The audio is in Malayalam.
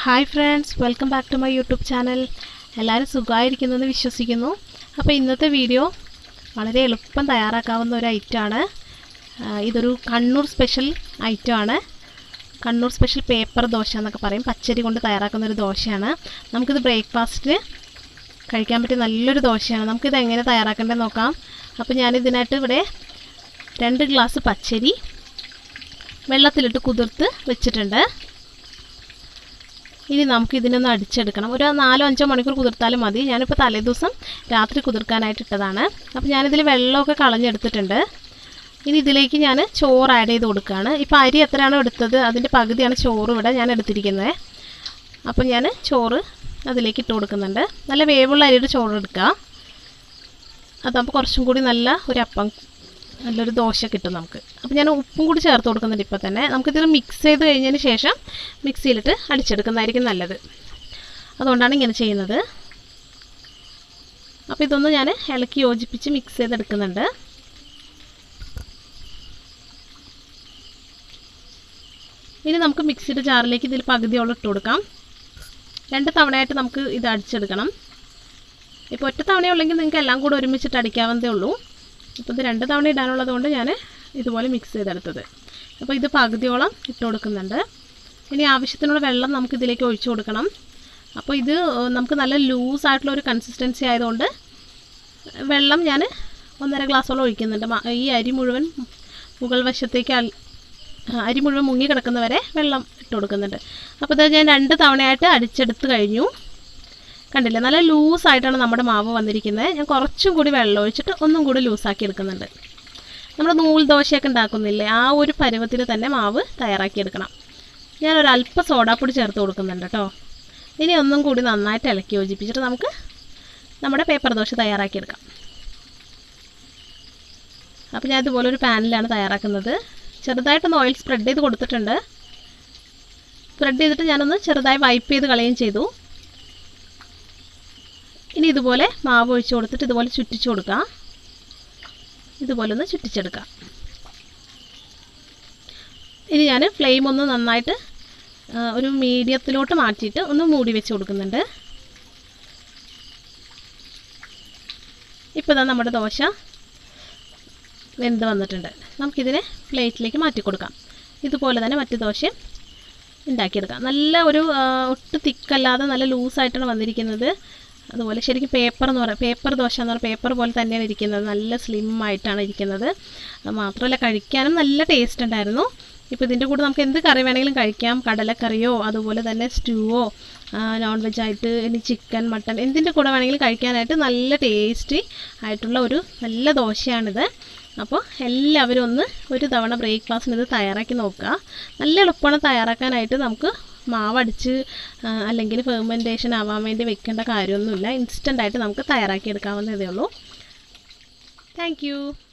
Hi friends, welcome back to my YouTube channel. എല്ലാവരും സുഖമായിരിക്കുന്നെന്ന് വിശ്വസിക്കുന്നു. അപ്പോൾ ഇന്നത്തെ വീഡിയോ വളരെ എളുപ്പം തയ്യാറാക്കാവുന്ന ഒരു ഐറ്റമാണ്. ഇതൊരു കണ്ണൂർ സ്പെഷ്യൽ ഐറ്റമാണ്. കണ്ണൂർ സ്പെഷ്യൽ പേപ്പർ ദോശ എന്നൊക്കെ പറയും. പച്ചരി കൊണ്ട് തയ്യാറാക്കുന്ന ഒരു ദോശയാണ്. നമുക്കിത് ബ്രേക്ക്ഫാസ്റ്റിന് കഴിക്കാൻ പറ്റിയ നല്ലൊരു ദോശയാണ്. നമുക്കിത് എങ്ങനെ തയ്യാറാക്കേണ്ടത് നോക്കാം. അപ്പോൾ ഞാനിതിനായിട്ട് ഇവിടെ 2 ഗ്ലാസ് പച്ചരി വെള്ളത്തിലിട്ട് കുതിർത്ത് വെച്ചിട്ടുണ്ട്. ഇനി നമുക്ക് ഇതിനൊന്ന് അടിച്ചെടുക്കണം. ഒരു 4-5 മണിക്കൂർ കുതിർത്താലും മതി. ഞാനിപ്പോൾ തലേദിവസം രാത്രി കുതിർക്കാനായിട്ട് ഇട്ടതാണ്. അപ്പോൾ ഞാനിതിൽ വെള്ളമൊക്കെ കളഞ്ഞെടുത്തിട്ടുണ്ട്. ഇനി ഇതിലേക്ക് ഞാൻ ചോറ് ആഡ് ചെയ്ത് കൊടുക്കുകയാണ്. ഇപ്പോൾ അരി എത്രയാണോ എടുത്തത് അതിൻ്റെ പകുതിയാണ് ചോറ് ഇവിടെ ഞാൻ എടുത്തിരിക്കുന്നത്. അപ്പോൾ ഞാൻ ചോറ് അതിലേക്ക് ഇട്ട് കൊടുക്കുന്നുണ്ട്. നല്ല വേവുള്ള അരിയുടെ ചോറ് എടുക്കുക. അതാകുമ്പോൾ കുറച്ചും കൂടി നല്ലൊരു ദോശ കിട്ടും നമുക്ക്. അപ്പോൾ ഞാൻ ഉപ്പും കൂടി ചേർത്ത് കൊടുക്കുന്നുണ്ട് ഇപ്പോൾ തന്നെ. നമുക്കിതിൽ മിക്സ് ചെയ്ത് കഴിഞ്ഞതിന് ശേഷം മിക്സിയിലിട്ട് അടിച്ചെടുക്കുന്നതായിരിക്കും നല്ലത്. അതുകൊണ്ടാണ് ഇങ്ങനെ ചെയ്യുന്നത്. അപ്പോൾ ഇതൊന്ന് ഞാൻ ഇളക്കി യോജിപ്പിച്ച് മിക്സ് ചെയ്തെടുക്കുന്നുണ്ട്. ഇനി നമുക്ക് മിക്സിയുടെ ജാറിലേക്ക് ഇതിൽ പകുതിയോളം ഇട്ട് കൊടുക്കാം. 2 തവണയായിട്ട് നമുക്ക് ഇത് അടിച്ചെടുക്കണം. ഇപ്പോൾ ഒറ്റ തവണയുള്ളെങ്കിൽ നിങ്ങൾക്ക് എല്ലാം കൂടെ ഒരുമിച്ചിട്ട് അടിക്കാവുന്നതേ ഉള്ളൂ. ഇപ്പോൾ ഇത് 2 തവണ ഇടാനുള്ളത് കൊണ്ട് ഞാൻ ഇതുപോലെ മിക്സ് ചെയ്തെടുത്തത്. അപ്പോൾ ഇത് പകുതിയോളം ഇട്ട് കൊടുക്കുന്നുണ്ട്. ഇനി ആവശ്യത്തിനുള്ള വെള്ളം നമുക്ക് ഇതിലേക്ക് ഒഴിച്ചു കൊടുക്കണം. അപ്പോൾ ഇത് നമുക്ക് നല്ല ലൂസായിട്ടുള്ള ഒരു കൺസിസ്റ്റൻസി ആയതുകൊണ്ട് വെള്ളം ഞാൻ 1.5 ഗ്ലാസോളം ഒഴിക്കുന്നുണ്ട്. ഈ അരി മുഴുവൻ മുകൾ വശത്തേക്ക് അരി മുഴുവൻ മുങ്ങി കിടക്കുന്നവരെ വെള്ളം ഇട്ട് കൊടുക്കുന്നുണ്ട്. അപ്പോൾ ഇത് ഞാൻ 2 തവണയായിട്ട് അടിച്ചെടുത്ത് കഴിഞ്ഞു. കണ്ടില്ലേ, നല്ല ലൂസായിട്ടാണ് നമ്മുടെ മാവ് വന്നിരിക്കുന്നത്. ഞാൻ കുറച്ചും കൂടി വെള്ളം ഒഴിച്ചിട്ട് ഒന്നും കൂടി ലൂസാക്കി എടുക്കുന്നുണ്ട്. നമ്മൾ നൂൽ ദോശയൊക്കെ ഉണ്ടാക്കുന്നില്ലേ, ആ ഒരു പരുവത്തിന് തന്നെ മാവ് തയ്യാറാക്കിയെടുക്കണം. ഞാനൊരല്പം സോഡാപ്പൊടി ചേർത്ത് കൊടുക്കുന്നുണ്ട് കേട്ടോ. ഇനി ഒന്നും കൂടി നന്നായിട്ട് ഇളക്കി യോജിപ്പിച്ചിട്ട് നമുക്ക് നമ്മുടെ പേപ്പർ ദോശ തയ്യാറാക്കിയെടുക്കാം. അപ്പോൾ ഞാൻ ഇതുപോലെ ഒരു പാനിലാണ് തയ്യാറാക്കുന്നത്. ചെറുതായിട്ടൊന്ന് ഓയിൽ സ്പ്രെഡ് ചെയ്ത് കൊടുത്തിട്ടുണ്ട്. സ്പ്രെഡ് ചെയ്തിട്ട് ഞാനൊന്ന് ചെറുതായി വൈപ്പ് ചെയ്ത് കളയുകയും ചെയ്തു. ഇനി ഇതുപോലെ മാവ് ഒഴിച്ച് കൊടുത്തിട്ട് ഇതുപോലെ ചുറ്റിച്ച് കൊടുക്കുക. ഇതുപോലെ ഒന്ന് ചുറ്റിച്ചെടുക്കുക. ഇനി ഞാൻ ഫ്ലെയിം ഒന്ന് നന്നായിട്ട് ഒരു മീഡിയത്തിലോട്ട് മാറ്റിയിട്ട് ഒന്ന് മൂടി വെച്ച് കൊടുക്കുന്നുണ്ട്. ഇപ്പോൾ തന്നെ നമ്മുടെ ദോശ വെന്ത് വന്നിട്ടുണ്ട്. നമുക്കിതിനെ പ്ലേറ്റിലേക്ക് മാറ്റി കൊടുക്കാം. ഇതുപോലെ തന്നെ മറ്റു ദോശ ഉണ്ടാക്കിയെടുക്കാം. നല്ല ഒരു ഒട്ടും തിക്കല്ലാതെ നല്ല ലൂസായിട്ടാണ് വന്നിരിക്കുന്നത്. അതുപോലെ ശരിക്കും പേപ്പർ ദോശ എന്ന് പറയുക പേപ്പർ പോലെ തന്നെയാണ് ഇരിക്കുന്നത്. നല്ല സ്ലിം ആയിട്ടാണ് ഇരിക്കുന്നത്. മാത്രമല്ല കഴിക്കാനും നല്ല ടേസ്റ്റ് ഉണ്ടായിരുന്നു. ഇപ്പോൾ ഇതിൻ്റെ കൂടെ നമുക്ക് എന്ത് കറി വേണമെങ്കിലും കഴിക്കാം. കടലക്കറിയോ അതുപോലെ തന്നെ സ്റ്റൂവോ നോൺ വെജ് ആയിട്ട് ഇനി ചിക്കൻ മട്ടൺ എന്തിൻ്റെ കൂടെ വേണമെങ്കിലും കഴിക്കാനായിട്ട് നല്ല ടേസ്റ്റി ആയിട്ടുള്ള ഒരു നല്ല ദോശയാണിത്. അപ്പോൾ എല്ലാവരും ഒരു തവണ ബ്രേക്ക്ഫാസ്റ്റിന് ഇത് തയ്യാറാക്കി നോക്കുക. നല്ല എളുപ്പമാണ് തയ്യാറാക്കാനായിട്ട്. നമുക്ക് മാവടിച്ച് അല്ലെങ്കിൽ ഫെർമെൻറ്റേഷൻ ആവാൻ വേണ്ടി വെക്കേണ്ട കാര്യമൊന്നുമില്ല. ഇൻസ്റ്റൻ്റായിട്ട് നമുക്ക് തയ്യാറാക്കിയെടുക്കാവുന്നതേ ഉള്ളൂ. Thank U.